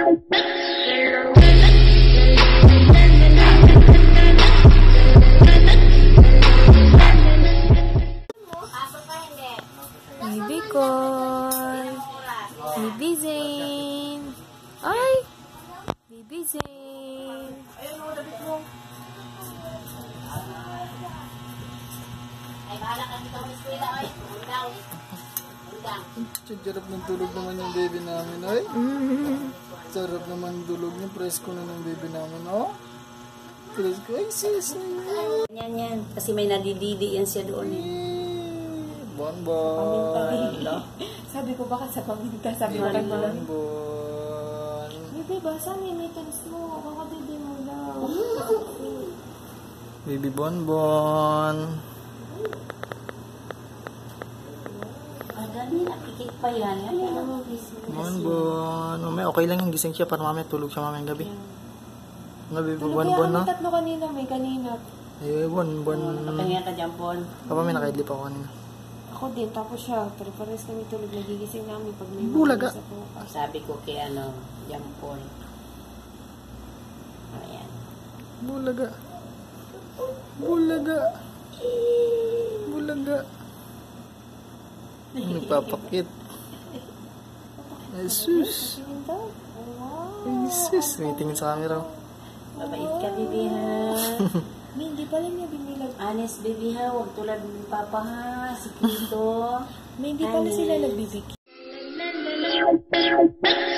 Baby Koy. Baby Zane. Ay! Baby Zane. Ayun mo, David mo. Ay, bahala ka dito sa eskwela, ay. Undang. Sarap ng tulog naman yung baby namin, ay. Sarap naman tulog niya. Presko na ng baby namin, oh. Presko, ay sis. Yan. Kasi may nadididi yan siya doon, eh. Bonbon. Sabi ko baka sa paminta. Sabi ko kay Mami. Bonbon. Baby, basa may mittens mo. Baka baby mo daw. Baby Bonbon. Dali, nakikit pa yan. Bonbon. Mamaya okay lang yung gising siya para mamaya tulog siya mamayang gabi. Ano baby Bonbon, no? Tatlo kanina, may kanina. Eh, Bonbon. Patingin ka dyan, Bon. Papa, may nakaidlip ako kanina. Ako din, tapos siya. Pares kami tulog. Nagigising namin pag may Bulaga. Sabi ko kay Jampon. Ayan. Bulaga. Bulaga. Bulaga. Nagpapakit. Jesus. Jesus. May tingin sa camera. Babait ka, baby, ha? Hindi pa rin niya binilag. Honest, baby, ha? Huwag tulad ng papa, ha? Si Kito. Hindi pa rin sila nagbibigay.